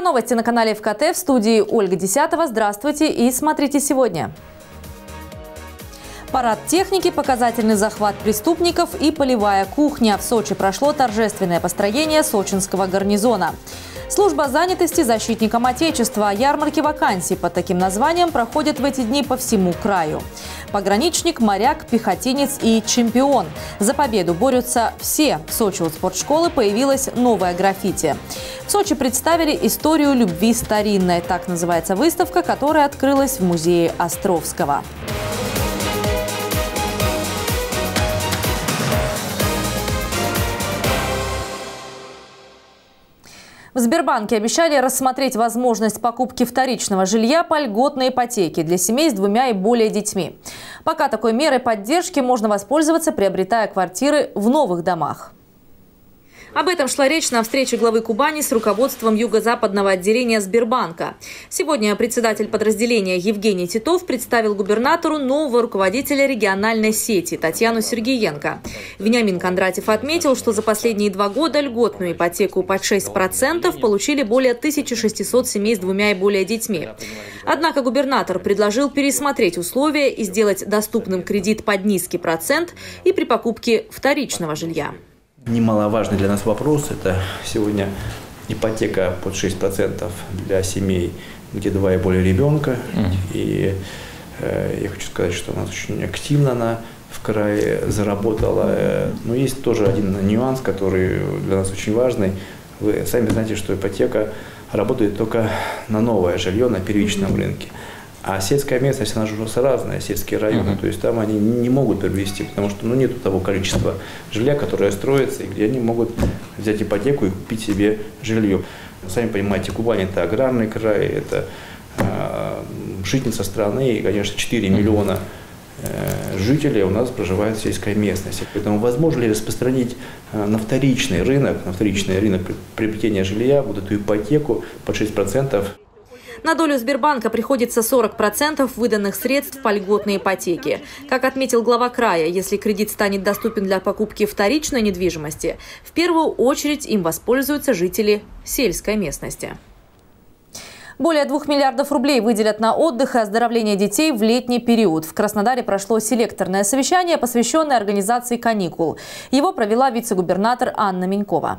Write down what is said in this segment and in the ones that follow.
новости на канале ФКТ, в студии Ольга Десятова. Здравствуйте и смотрите сегодня. Парад техники, показательный захват преступников и полевая кухня. В Сочи прошло торжественное построение сочинского гарнизона. Служба занятости защитникам Отечества. Ярмарки вакансий под таким названием проходят в эти дни по всему краю. Пограничник, моряк, пехотинец и чемпион. За победу борются все. В Сочи у спортшколы появилось новое граффити. В Сочи представили историю любви старинной. Так называется выставка, которая открылась в музее Островского. В Сбербанке обещали рассмотреть возможность покупки вторичного жилья по льготной ипотеке для семей с 2 и более детьми. Пока такой мерой поддержки можно воспользоваться, приобретая квартиры в новых домах. Об этом шла речь на встрече главы Кубани с руководством юго-западного отделения Сбербанка. Сегодня председатель подразделения Евгений Титов представил губернатору нового руководителя региональной сети Татьяну Сергеенко. Вениамин Кондратьев отметил, что за последние 2 года льготную ипотеку под 6% получили более 1600 семей с 2 и более детьми. Однако губернатор предложил пересмотреть условия и сделать доступным кредит под низкий процент и при покупке вторичного жилья. Немаловажный для нас вопрос – это сегодня ипотека под 6% для семей, где 2 и более ребенка. И я хочу сказать, что у нас очень активно она в крае заработала. Но есть тоже один нюанс, который для нас очень важный. Вы сами знаете, что ипотека работает только на новое жилье, на первичном рынке. А сельская местность, она же уже разная, сельские районы, то есть там они не могут приобрести, потому что нет того количества жилья, которое строится, и где они могут взять ипотеку и купить себе жилье. Сами понимаете, Кубань – это аграрный край, это житница страны, и, конечно, 4 миллиона жителей у нас проживают в сельской местности. Поэтому возможно ли распространить на вторичный рынок приобретения жилья вот эту ипотеку под 6%? На долю Сбербанка приходится 40% выданных средств по льготной ипотеке. Как отметил глава края, если кредит станет доступен для покупки вторичной недвижимости, в первую очередь им воспользуются жители сельской местности. Более 2 миллиардов рублей выделят на отдых и оздоровление детей в летний период. В Краснодаре прошло селекторное совещание, посвященное организации каникул. Его провела вице-губернатор Анна Минькова.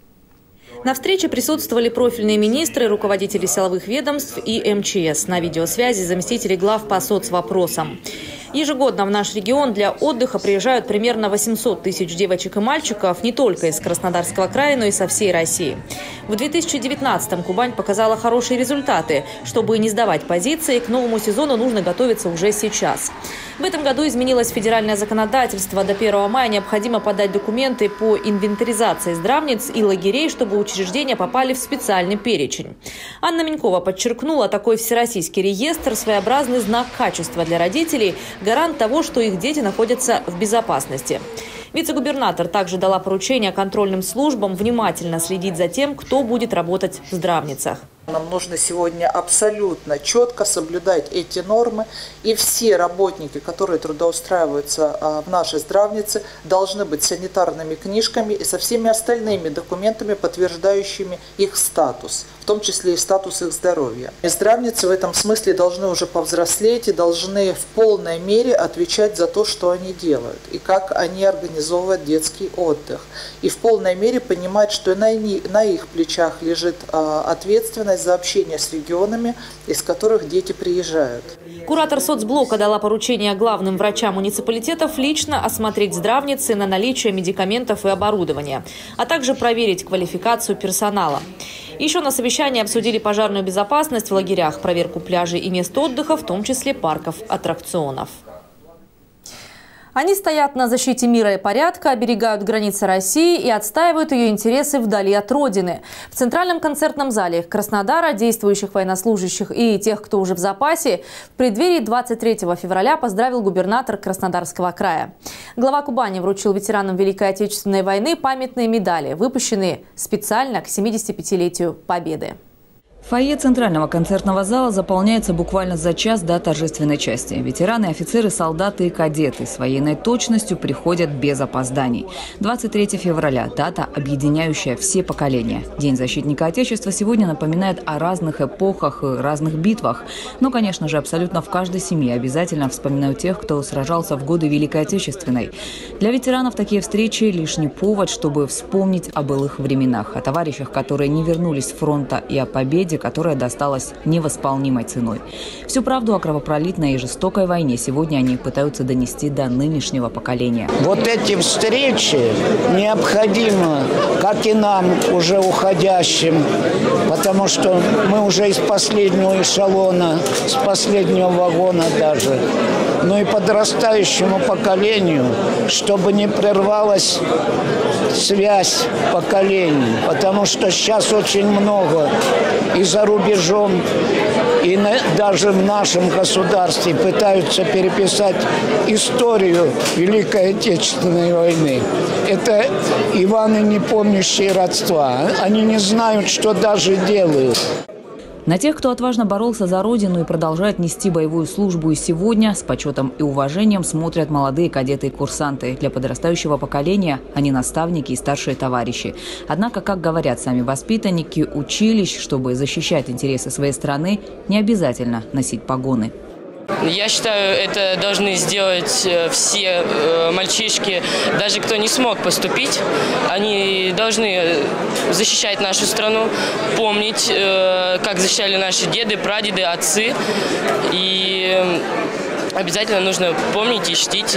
На встрече присутствовали профильные министры, руководители силовых ведомств и МЧС. На видеосвязи заместители глав по соцвопросам. Ежегодно в наш регион для отдыха приезжают примерно 800 тысяч девочек и мальчиков не только из Краснодарского края, но и со всей России. В 2019-м Кубань показала хорошие результаты. Чтобы не сдавать позиции, к новому сезону нужно готовиться уже сейчас. В этом году изменилось федеральное законодательство. До 1 мая необходимо подать документы по инвентаризации здравниц и лагерей, чтобы учреждения попали в специальный перечень. Анна Минькова подчеркнула, такой всероссийский реестр – своеобразный знак качества для родителей, гарант того, что их дети находятся в безопасности. Вице-губернатор также дала поручение контрольным службам внимательно следить за тем, кто будет работать в здравницах. Нам нужно сегодня абсолютно четко соблюдать эти нормы, и все работники, которые трудоустраиваются в нашей здравнице, должны быть санитарными книжками и со всеми остальными документами, подтверждающими их статус, в том числе и статус их здоровья. И здравницы в этом смысле должны уже повзрослеть и должны в полной мере отвечать за то, что они делают и как они организовывают детский отдых. И в полной мере понимать, что на их плечах лежит ответственность за общение с регионами, из которых дети приезжают. Куратор соцблока дала поручение главным врачам муниципалитетов лично осмотреть здравницы на наличие медикаментов и оборудования, а также проверить квалификацию персонала. Еще на совещании обсудили пожарную безопасность в лагерях, проверку пляжей и мест отдыха, в том числе парков аттракционов. Они стоят на защите мира и порядка, оберегают границы России и отстаивают ее интересы вдали от родины. В Центральном концертном зале Краснодара действующих военнослужащих и тех, кто уже в запасе, в преддверии 23 февраля поздравил губернатор Краснодарского края. Глава Кубани вручил ветеранам Великой Отечественной войны памятные медали, выпущенные специально к 75-летию Победы. Фойе Центрального концертного зала заполняется буквально за час до торжественной части. Ветераны, офицеры, солдаты и кадеты с военной точностью приходят без опозданий. 23 февраля – дата, объединяющая все поколения. День защитника Отечества сегодня напоминает о разных эпохах и разных битвах. Но, конечно же, абсолютно в каждой семье обязательно вспоминают тех, кто сражался в годы Великой Отечественной. Для ветеранов такие встречи – лишний повод, чтобы вспомнить о былых временах, о товарищах, которые не вернулись с фронта, и о победе, которая досталась невосполнимой ценой. Всю правду о кровопролитной и жестокой войне сегодня они пытаются донести до нынешнего поколения. Вот эти встречи необходимы, как и нам, уже уходящим, потому что мы уже из последнего эшелона, с последнего вагона даже, но и подрастающему поколению, чтобы не прервалась связь поколений, потому что сейчас очень много и за рубежом, и даже в нашем государстве пытаются переписать историю Великой Отечественной войны. Это Иваны, не помнящие родства. Они не знают, что даже делают. На тех, кто отважно боролся за Родину и продолжает нести боевую службу и сегодня, с почетом и уважением смотрят молодые кадеты и курсанты. Для подрастающего поколения они наставники и старшие товарищи. Однако, как говорят сами воспитанники училищ, чтобы защищать интересы своей страны, не обязательно носить погоны. Я считаю, это должны сделать все мальчишки, даже кто не смог поступить. Они должны защищать нашу страну, помнить, как защищали наши деды, прадеды, отцы. И обязательно нужно помнить и чтить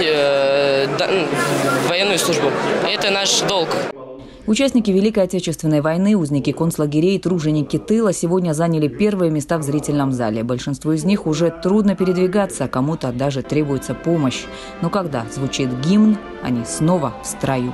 военную службу. Это наш долг. Участники Великой Отечественной войны, узники концлагерей, труженики тыла сегодня заняли первые места в зрительном зале. Большинству из них уже трудно передвигаться, а кому-то даже требуется помощь. Но когда звучит гимн, они снова в строю.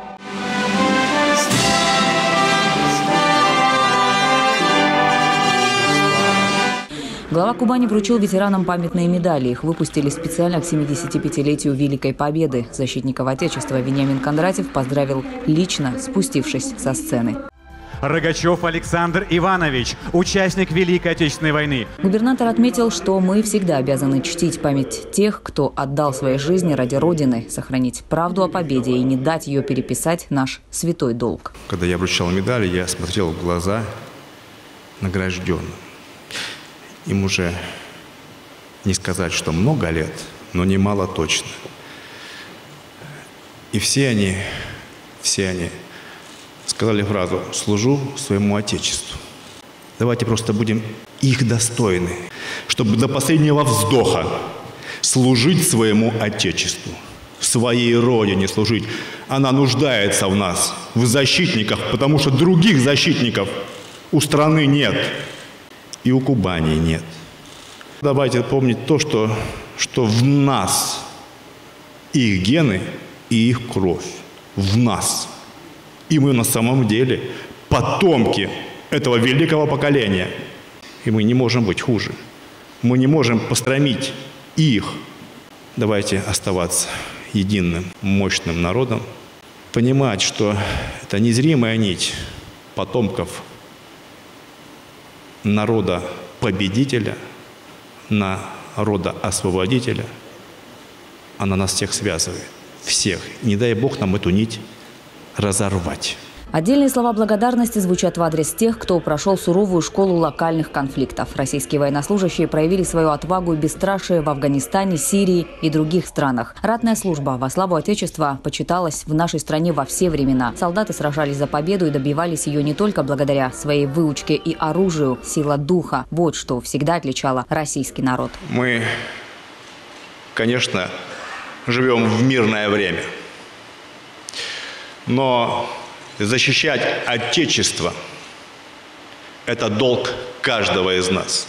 Глава Кубани вручил ветеранам памятные медали. Их выпустили специально к 75-летию Великой Победы. Защитников Отечества Вениамин Кондратьев поздравил лично, спустившись со сцены. Рогачев Александр Иванович, участник Великой Отечественной войны. Губернатор отметил, что мы всегда обязаны чтить память тех, кто отдал свои жизни ради Родины, сохранить правду о победе и не дать ее переписать – наш святой долг. Когда я вручал медали, я смотрел в глаза награжденным. Им уже не сказать, что много лет, но немало точно. И все они сказали фразу «служу своему Отечеству». Давайте просто будем их достойны, чтобы до последнего вздоха служить своему Отечеству, своей Родине служить. Она нуждается в нас, в защитниках, потому что других защитников у страны нет. И у Кубани нет. Давайте помнить то, что в нас их гены и их кровь. В нас. И мы на самом деле потомки этого великого поколения. И мы не можем быть хуже. Мы не можем посрамить их. Давайте оставаться единым, мощным народом. Понимать, что это незримая нить потомков народа-победителя, народа-освободителя, она нас всех связывает. Всех. Не дай Бог нам эту нить разорвать. Отдельные слова благодарности звучат в адрес тех, кто прошел суровую школу локальных конфликтов. Российские военнослужащие проявили свою отвагу и бесстрашие в Афганистане, Сирии и других странах. Ратная служба во славу Отечества почиталась в нашей стране во все времена. Солдаты сражались за победу и добивались ее не только благодаря своей выучке и оружию, сила духа. Вот что всегда отличало российский народ. Мы, конечно, живем в мирное время, но защищать Отечество – это долг каждого из нас.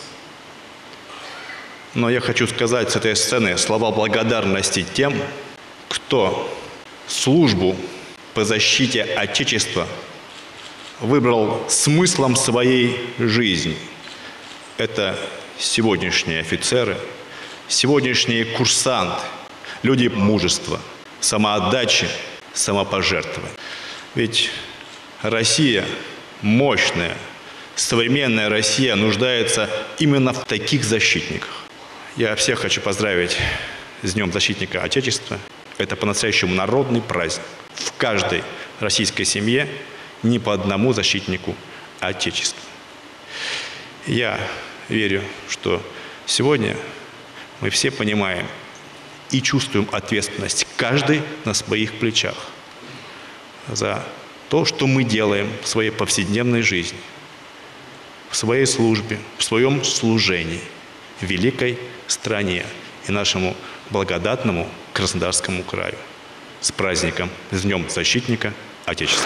Но я хочу сказать с этой сцены слова благодарности тем, кто службу по защите Отечества выбрал смыслом своей жизни. Это сегодняшние офицеры, сегодняшние курсанты, люди мужества, самоотдачи, самопожертвования. Ведь Россия мощная, Современная Россия нуждается именно в таких защитниках. Я всех хочу поздравить с Днем защитника Отечества. Это по-настоящему народный праздник. В каждой российской семье не по одному защитнику Отечества. Я верю, что сегодня мы все понимаем и чувствуем ответственность каждый на своих плечах за то, что мы делаем в своей повседневной жизни, в своей службе, в своем служении великой стране и нашему благодатному Краснодарскому краю. С праздником, с Днем защитника Отечества.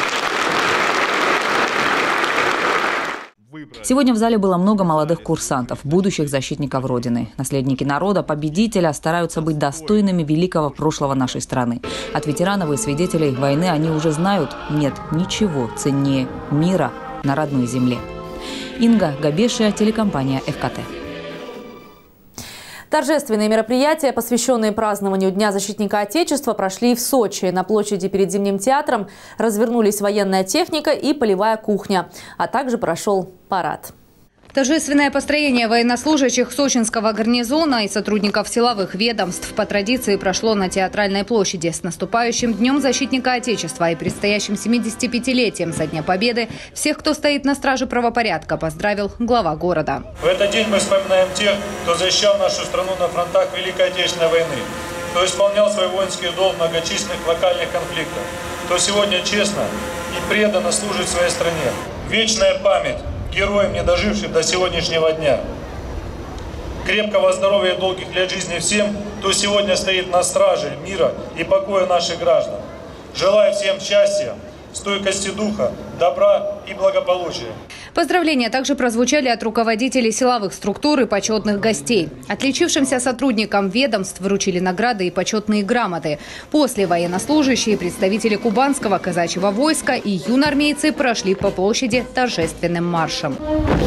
Сегодня в зале было много молодых курсантов, будущих защитников Родины. Наследники народа, победителя стараются быть достойными великого прошлого нашей страны. От ветеранов и свидетелей войны они уже знают, нет ничего ценнее мира на родной земле. Инга Габешия, телекомпания ФКТ. Торжественные мероприятия, посвященные празднованию Дня защитника Отечества, прошли в Сочи. На площади перед Зимним театром развернулись военная техника и полевая кухня, а также прошел парад. Торжественное построение военнослужащих сочинского гарнизона и сотрудников силовых ведомств по традиции прошло на Театральной площади. С наступающим Днем защитника Отечества и предстоящим 75-летием со Дня Победы всех, кто стоит на страже правопорядка, поздравил глава города. В этот день мы вспоминаем тех, кто защищал нашу страну на фронтах Великой Отечественной войны, кто исполнял свой воинский долг в многочисленных локальных конфликтах, кто сегодня честно и преданно служит своей стране. Вечная память героям, не дожившим до сегодняшнего дня. Крепкого здоровья и долгих лет жизни всем, кто сегодня стоит на страже мира и покоя наших граждан. Желаю всем счастья, стойкости духа, добра и благополучия. Поздравления также прозвучали от руководителей силовых структур и почетных гостей. Отличившимся сотрудникам ведомств вручили награды и почетные грамоты. После военнослужащие, представители кубанского казачьего войска и юноармейцы прошли по площади торжественным маршем.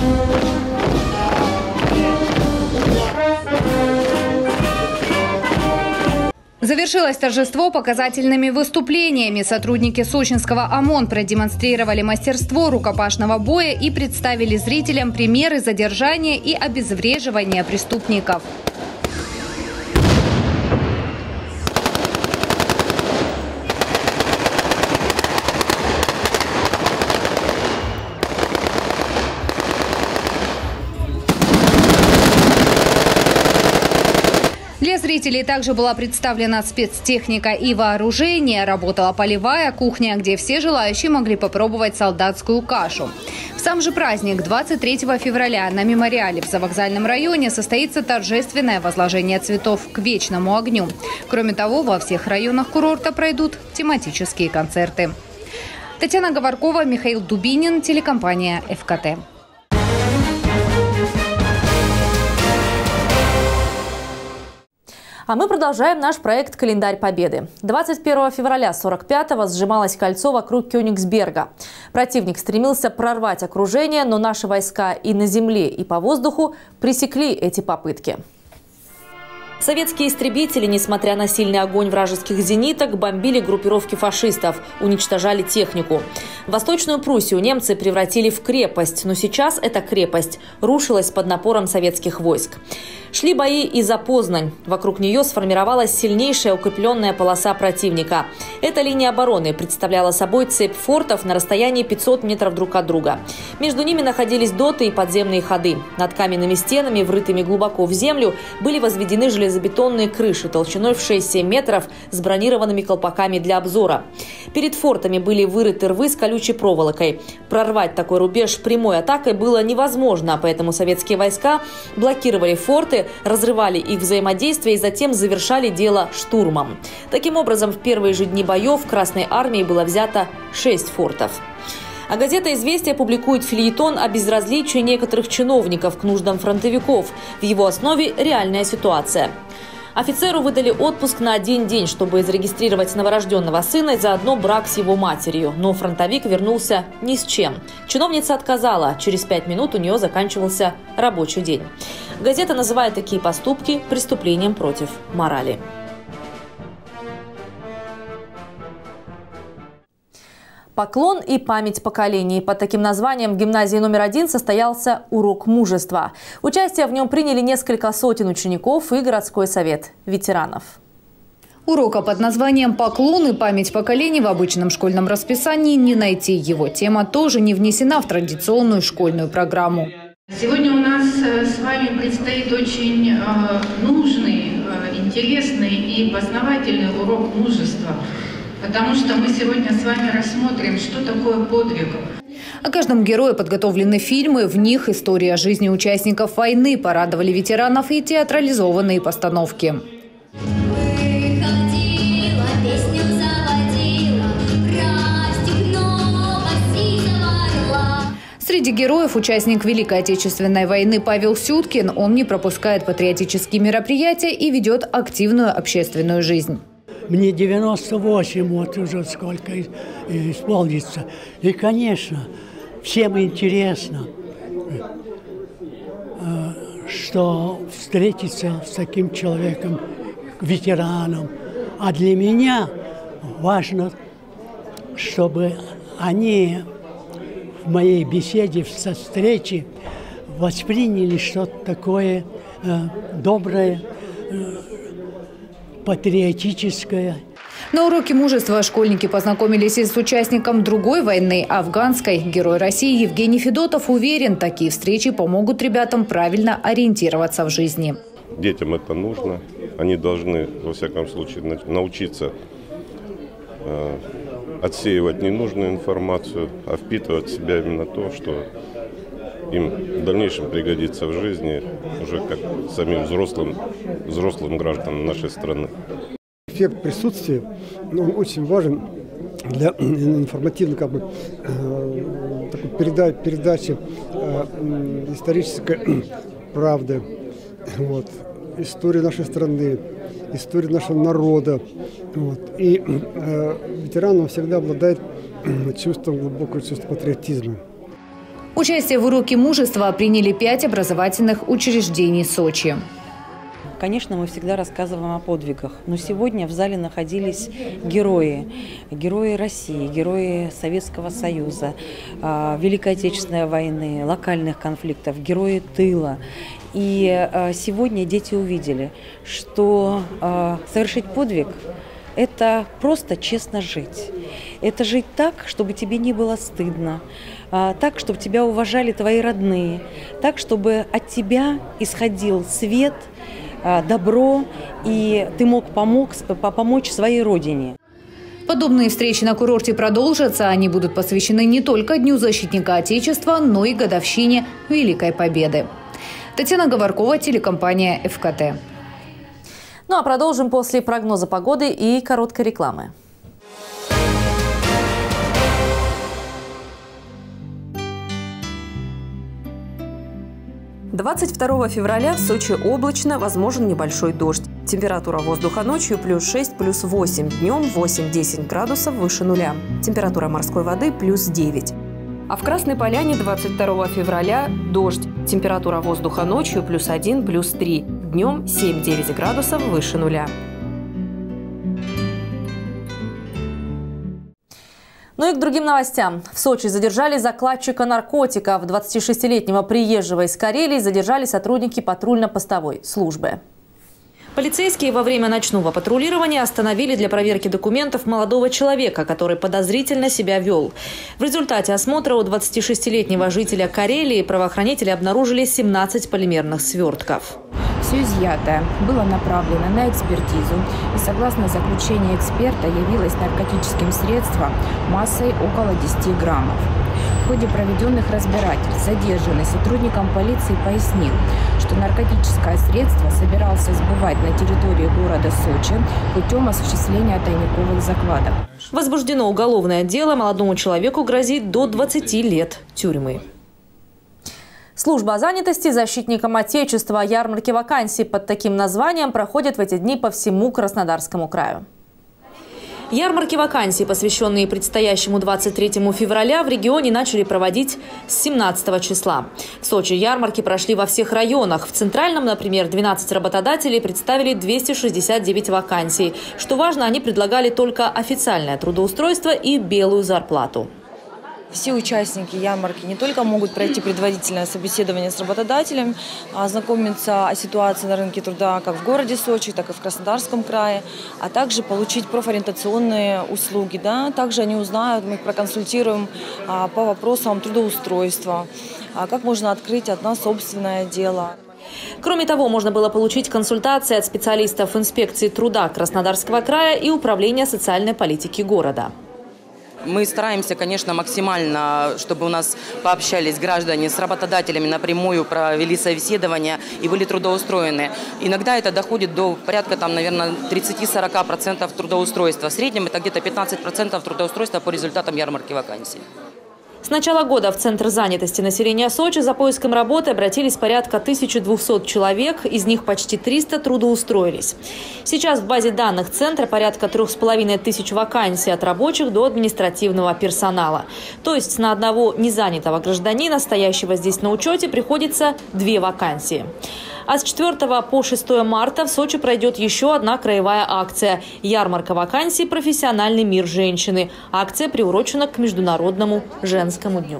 Завершилось торжество показательными выступлениями. Сотрудники сочинского ОМОН продемонстрировали мастерство рукопашного боя и представили зрителям примеры задержания и обезвреживания преступников. Для зрителей также была представлена спецтехника и вооружение. Работала полевая кухня, где все желающие могли попробовать солдатскую кашу. В сам же праздник 23 февраля на мемориале в Завокзальном районе состоится торжественное возложение цветов к вечному огню. Кроме того, во всех районах курорта пройдут тематические концерты. Татьяна Говоркова, Михаил Дубинин, телекомпания ФКТ. А мы продолжаем наш проект «Календарь Победы». 21 февраля 45-го сжималось кольцо вокруг Кёнигсберга. Противник стремился прорвать окружение, но наши войска и на земле, и по воздуху пресекли эти попытки. Советские истребители, несмотря на сильный огонь вражеских зениток, бомбили группировки фашистов, уничтожали технику. Восточную Пруссию немцы превратили в крепость, но сейчас эта крепость рушилась под напором советских войск. Шли бои и за Познань. Вокруг нее сформировалась сильнейшая укрепленная полоса противника. Эта линия обороны представляла собой цепь фортов на расстоянии 500 метров друг от друга. Между ними находились доты и подземные ходы. Над каменными стенами, врытыми глубоко в землю, были возведены железобетонные крыши толщиной в 6-7 метров с бронированными колпаками для обзора. Перед фортами были вырыты рвы с колючей проволокой. Прорвать такой рубеж прямой атакой было невозможно, поэтому советские войска блокировали форты, разрывали их взаимодействие и затем завершали дело штурмом. Таким образом, в первые же дни боев Красной армией было взято 6 фортов. А газета «Известия» публикует фельетон о безразличии некоторых чиновников к нуждам фронтовиков. В его основе реальная ситуация. Офицеру выдали отпуск на 1 день, чтобы зарегистрировать новорожденного сына и заодно брак с его матерью. Но фронтовик вернулся ни с чем. Чиновница отказала. Через 5 минут у нее заканчивался рабочий день. Газета называет такие поступки преступлением против морали. Поклон и память поколений. Под таким названием в гимназии номер 1 состоялся урок мужества. Участие в нем приняли несколько сотен учеников и городской совет ветеранов. Урока под названием «Поклон и память поколений» в обычном школьном расписании не найти. Его тема тоже не внесена в традиционную школьную программу. Сегодня у нас с вами предстоит очень нужный, интересный и познавательный урок мужества. Потому что мы сегодня с вами рассмотрим, что такое подвиг. О каждом герое подготовлены фильмы, в них история жизни участников войны, порадовали ветеранов и театрализованные постановки. Среди героев участник Великой Отечественной войны Павел Сюткин. Он не пропускает патриотические мероприятия и ведет активную общественную жизнь. Мне 98, вот уже сколько исполнится. И, конечно, всем интересно, что встретиться с таким человеком, ветераном. А для меня важно, чтобы они в моей беседе, со встречи восприняли что-то такое доброе, патриотическое. На уроке мужества школьники познакомились и с участником другой войны, афганской. Герой России Евгений Федотов уверен, такие встречи помогут ребятам правильно ориентироваться в жизни. Детям это нужно. Они должны, во всяком случае, научиться отсеивать ненужную информацию, а впитывать в себя именно то, что им в дальнейшем пригодится в жизни уже как самим взрослым гражданам нашей страны. Эффект присутствия очень важен для информативной такой передачи исторической правды, истории нашей страны, истории нашего народа. И ветераном всегда обладает глубокое чувство патриотизма. Участие в уроке мужества приняли 5 образовательных учреждений Сочи. Конечно, мы всегда рассказываем о подвигах, но сегодня в зале находились герои России, герои Советского Союза, Великой Отечественной войны, локальных конфликтов, герои тыла. И сегодня дети увидели, что совершить подвиг – это просто честно жить. Это жить так, чтобы тебе не было стыдно, так, чтобы тебя уважали твои родные, так, чтобы от тебя исходил свет, добро, и ты мог помочь своей родине. Подобные встречи на курорте продолжатся. Они будут посвящены не только Дню защитника Отечества, но и годовщине Великой Победы. Татьяна Говоркова, телекомпания ФКТ. Ну а продолжим после прогноза погоды и короткой рекламы. «22 февраля в Сочи облачно, возможен небольшой дождь. Температура воздуха ночью +6, +8, днем 8-10 градусов выше нуля. Температура морской воды +9. А в Красной Поляне 22 февраля дождь. Температура воздуха ночью +1, +3, днем 7-9 градусов выше нуля. Ну и к другим новостям. В Сочи задержали закладчика наркотиков. 26-летнего приезжего из Карелии задержали сотрудники патрульно-постовой службы. Полицейские во время ночного патрулирования остановили для проверки документов молодого человека, который подозрительно себя вел. В результате осмотра у 26-летнего жителя Карелии правоохранители обнаружили 17 полимерных свертков. Все изъятое было направлено на экспертизу и, согласно заключению эксперта, явилось наркотическим средством массой около 10 граммов. В ходе проведенных разбирательств задержанный сотрудником полиции пояснил, что наркотическое средство собирался сбывать на территории города Сочи путем осуществления тайниковых закладок. Возбуждено уголовное дело, молодому человеку грозит до 20 лет тюрьмы. Служба занятости защитникам Отечества. Ярмарки вакансий под таким названием проходят в эти дни по всему Краснодарскому краю. Ярмарки вакансий, посвященные предстоящему 23 февраля, в регионе начали проводить с 17 числа. В Сочи ярмарки прошли во всех районах. В Центральном, например, 12 работодателей представили 269 вакансий. Что важно, они предлагали только официальное трудоустройство и белую зарплату. Все участники ярмарки не только могут пройти предварительное собеседование с работодателем, ознакомиться о ситуации на рынке труда как в городе Сочи, так и в Краснодарском крае, а также получить профориентационные услуги. Да? Также они узнают, мы их проконсультируем по вопросам трудоустройства, как можно открыть одно собственное дело. Кроме того, можно было получить консультации от специалистов инспекции труда Краснодарского края и Управления социальной политики города. Мы стараемся, конечно, максимально, чтобы у нас пообщались граждане с работодателями напрямую, провели собеседование и были трудоустроены. Иногда это доходит до порядка, наверное, 30-40% трудоустройства. В среднем это где-то 15% трудоустройства по результатам ярмарки вакансий. С начала года в Центр занятости населения Сочи за поиском работы обратились порядка 1200 человек, из них почти 300 трудоустроились. Сейчас в базе данных Центра порядка 3500 вакансий от рабочих до административного персонала. То есть на одного незанятого гражданина, стоящего здесь на учете, приходится 2 вакансии. А с 4 по 6 марта в Сочи пройдет еще одна краевая акция – ярмарка вакансий «Профессиональный мир женщины». Акция приурочена к Международному женскому дню.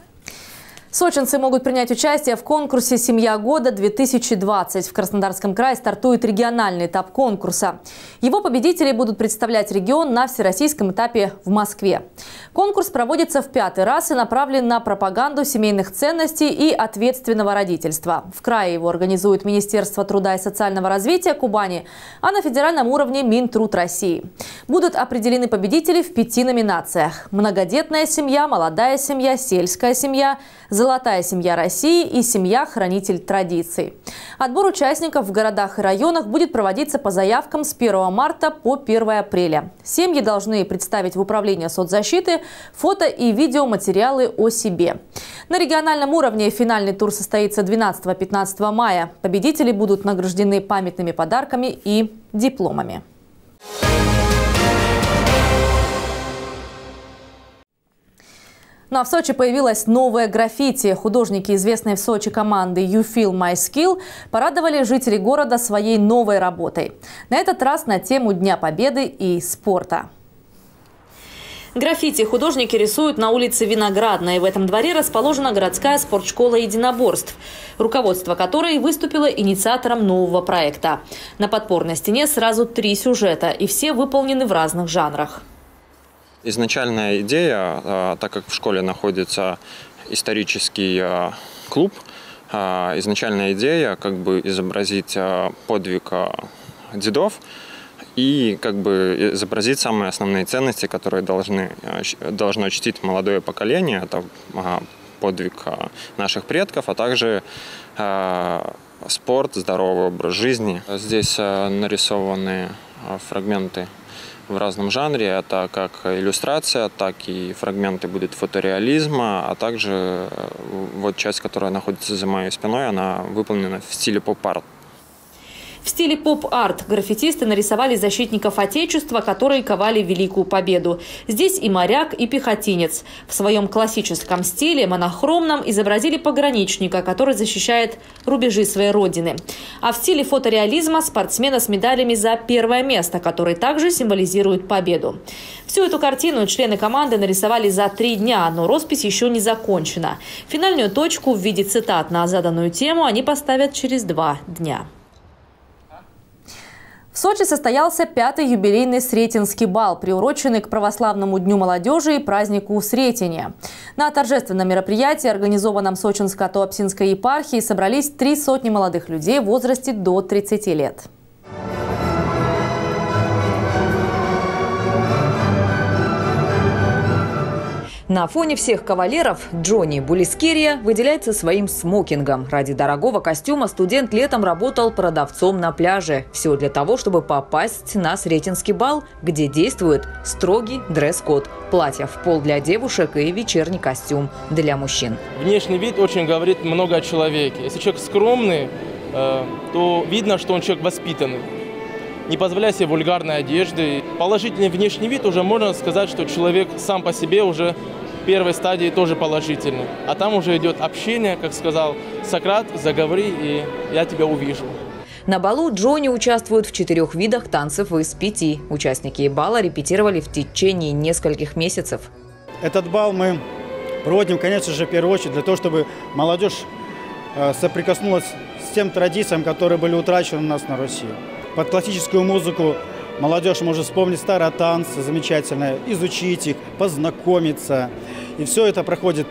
Сочинцы могут принять участие в конкурсе «Семья года-2020». В Краснодарском крае стартует региональный этап конкурса. Его победители будут представлять регион на всероссийском этапе в Москве. Конкурс проводится в 5-й раз и направлен на пропаганду семейных ценностей и ответственного родительства. В крае его организует Министерство труда и социального развития Кубани, а на федеральном уровне Минтруд России. Будут определены победители в 5 номинациях: многодетная семья, молодая семья, сельская семья, золотая семья России и семья-хранитель традиций. Отбор участников в городах и районах будет проводиться по заявкам с 1 марта по 1 апреля. Семьи должны представить в Управление соцзащиты фото и видеоматериалы о себе. На региональном уровне финальный тур состоится 12-15 мая. Победители будут награждены памятными подарками и дипломами. Ну а в Сочи появилась новая граффити. Художники известной в Сочи команды You Feel My Skill порадовали жителей города своей новой работой. На этот раз на тему Дня Победы и спорта. Граффити художники рисуют на улице Виноградной. В этом дворе расположена городская спортшкола единоборств, руководство которой выступило инициатором нового проекта. На подпорной стене сразу 3 сюжета, и все выполнены в разных жанрах. Изначальная идея, так как в школе находится исторический клуб, изначальная идея изобразить подвиг дедов и изобразить самые основные ценности, которые должно чтить молодое поколение. Это подвиг наших предков, а также спорт, здоровый образ жизни. Здесь нарисованы фрагменты в разном жанре. Это как иллюстрация, так и фрагменты будут фотореализма, а также вот часть, которая находится за моей спиной, она выполнена в стиле поп-арт. В стиле поп-арт граффитисты нарисовали защитников Отечества, которые ковали Великую Победу. Здесь и моряк, и пехотинец. В своем классическом стиле, монохромном, изобразили пограничника, который защищает рубежи своей родины. А в стиле фотореализма спортсмена с медалями за 1 место, который также символизирует победу. Всю эту картину члены команды нарисовали за 3 дня, но роспись еще не закончена. Финальную точку в виде цитат на заданную тему они поставят через 2 дня. В Сочи состоялся 5-й юбилейный Сретенский бал, приуроченный к православному дню молодежи и празднику Сретения. На торжественном мероприятии, организованном Сочинско-Туапсинской епархией, собрались 300 молодых людей в возрасте до 30 лет. На фоне всех кавалеров Джонни Булискерия выделяется своим смокингом. Ради дорогого костюма студент летом работал продавцом на пляже. Все для того, чтобы попасть на Сретенский бал, где действует строгий дресс-код. Платье в пол для девушек и вечерний костюм для мужчин. Внешний вид очень говорит много о человеке. Если человек скромный, то видно, что он человек воспитанный. не позволяя себе вульгарной одежды. Положительный внешний вид уже можно сказать, что человек сам по себе уже в первой стадии тоже положительный. А там уже идет общение, как сказал Сократ, заговори, и я тебя увижу. На балу Джонни участвуют в 4 видах танцев из 5. Участники бала репетировали в течение нескольких месяцев. Этот бал мы проводим, конечно же, в первую очередь для того, чтобы молодежь соприкоснулась с тем традициям, которые были утрачены у нас на Руси. Под классическую музыку молодежь может вспомнить старые танцы замечательные, изучить их, познакомиться. И все это проходит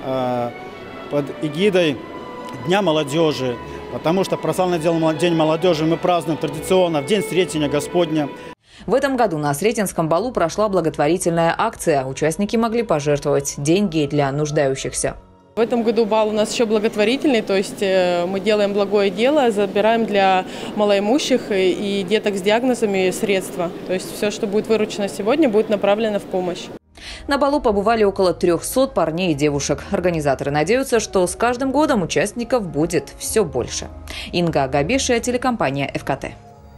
под эгидой Дня молодежи. Потому что прославленный День молодежи мы празднуем традиционно в День Сретения Господня. В этом году на Сретенском балу прошла благотворительная акция. Участники могли пожертвовать деньги для нуждающихся. В этом году бал у нас еще благотворительный, то есть мы делаем благое дело, забираем для малоимущих и деток с диагнозами средства. То есть все, что будет выручено сегодня, будет направлено в помощь. На балу побывали около 300 парней и девушек. Организаторы надеются, что с каждым годом участников будет все больше. Инга Габишия, телекомпания ФКТ.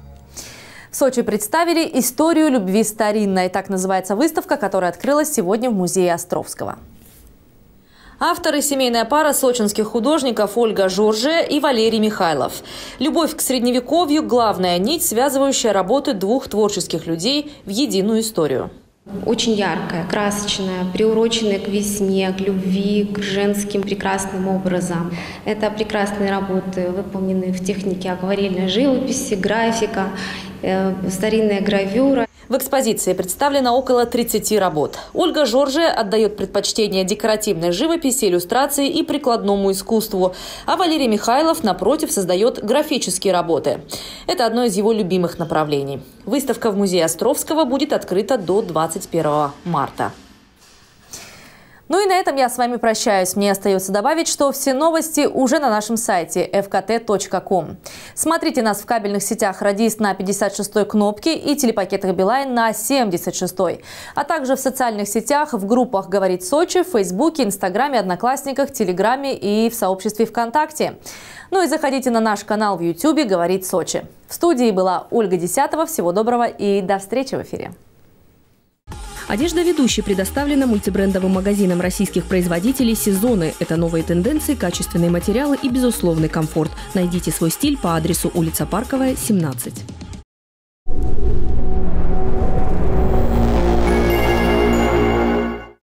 В Сочи представили «Историю любви старинной». Так называется выставка, которая открылась сегодня в музее Островского. Авторы – семейная пара сочинских художников Ольга Жорже и Валерий Михайлов. Любовь к средневековью – главная нить, связывающая работы двух творческих людей в единую историю. Очень яркая, красочная, приуроченная к весне, к любви, к женским прекрасным образам. Это прекрасные работы, выполненные в технике акварельной живописи, графика, старинная гравюра. В экспозиции представлено около 30 работ. Ольга Жорже отдает предпочтение декоративной живописи, иллюстрации и прикладному искусству, а Валерий Михайлов, напротив, создает графические работы. Это одно из его любимых направлений. Выставка в музее Островского будет открыта до 21 марта. Ну и на этом я с вами прощаюсь. Мне остается добавить, что все новости уже на нашем сайте fkt.com. Смотрите нас в кабельных сетях «Радист» на 56-й кнопке и телепакетах «Билайн» на 76-й. А также в социальных сетях, в группах «Говорит Сочи», в Фейсбуке, Инстаграме, Одноклассниках, Телеграме и в сообществе ВКонтакте. Ну и заходите на наш канал в Ютубе «Говорит Сочи». В студии была Ольга Десятова. Всего доброго и до встречи в эфире. Одежда «Ведущий» предоставлена мультибрендовым магазином российских производителей «Сезоны». Это новые тенденции, качественные материалы и безусловный комфорт. Найдите свой стиль по адресу улица Парковая, 17.